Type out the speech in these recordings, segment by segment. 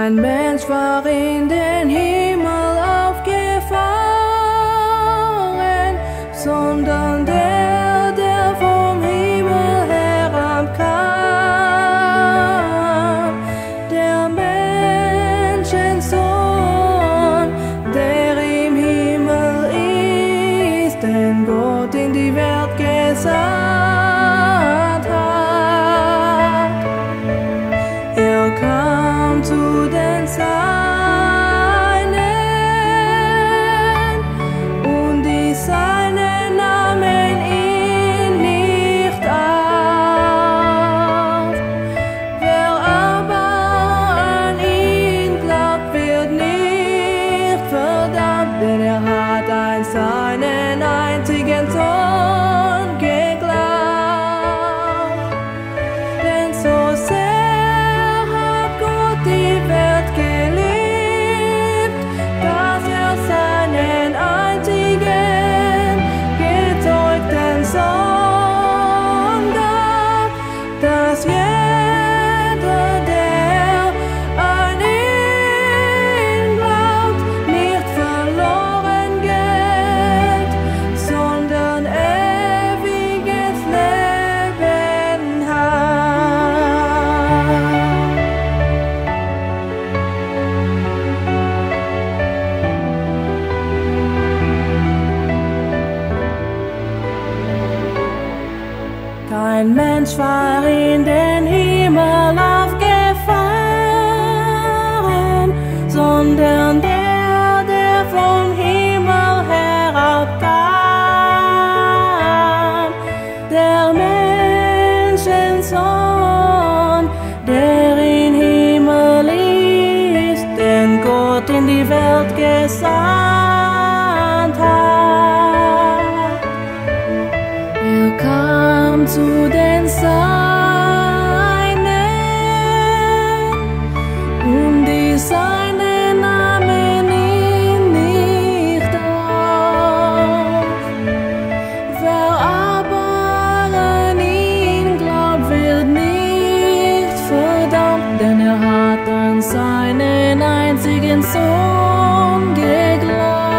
Kein Mensch war in den Himmel aufgefahren, sondern der vom Himmel herabkam, der Menschensohn, der im Himmel ist, den Gott in die Welt gesandt hat. Er kam zu den Seinen, und die Seinen nahmen ihn nicht auf. Wer aber an ihn glaubt, wird nicht verdammt, denn er hat an seinen einzigen Sohn geglaubt. Denn so sehr hat Gott die Welt geliebt, dass er seinen einzigen gezeugten Sohn gab, dass jeder, der an ihn glaubt, nicht verloren geht, sondern ewiges Leben hat. Kein Mensch war in den Himmel aufgefahren, sondern der vom Himmel herabkam, der Menschensohn, der im Himmel ist, den Gott in die Welt gesandt hat. Er kam zu den Seinen, und die Seinen nahmen ihn nicht auf. Wer aber an ihn glaubt, wird nicht verdammt, denn er hat an seinen einzigen Sohn geglaubt.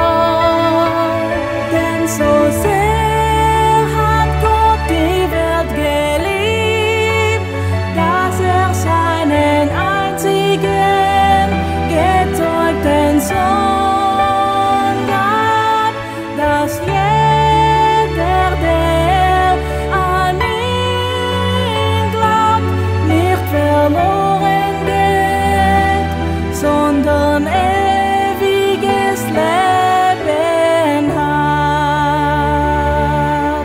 Denn so sehr hat Gott die Welt geliebt, dass er seinen einzigen gezeugten Sohn gab, dass jeder, der an ihn glaubt, nicht verloren geht, sondern ewiges Leben hat.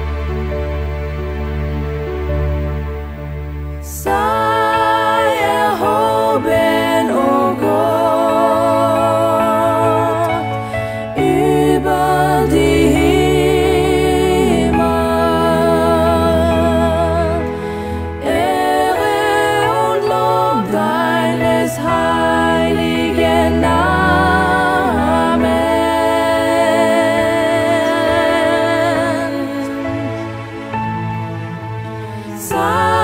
Sei erhoben, o Gott, über die Himmel. Ehre und Lob deines heiligen Namens.